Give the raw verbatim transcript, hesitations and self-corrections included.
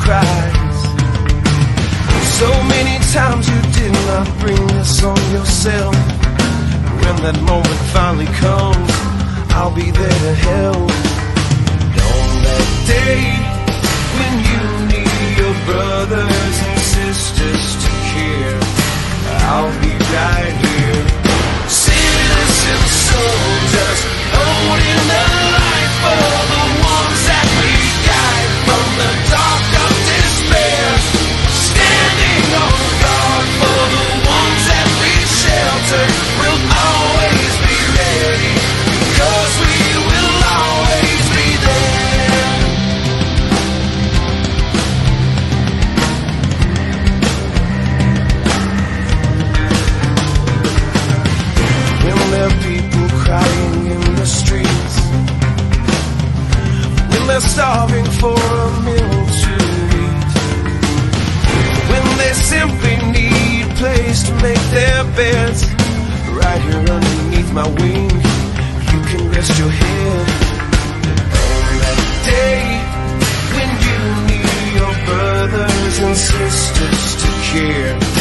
cries. So many times you did not bring this on yourself. When that moment finally comes, I'll be there to help. On that day when you need your brothers and sisters to care, I'll be right here. Citizen soldiers, holding the light for the ones that we guide from the dark of despair. Standing on guard for the ones that we shelter. We'll always be ready, because we will always be there. When there are people crying in the streets, when they're starving for a meal to eat, when they simply need a place to make their beds, right here underneath my wing, you can rest your head. On that day when you need your brothers and sisters to care,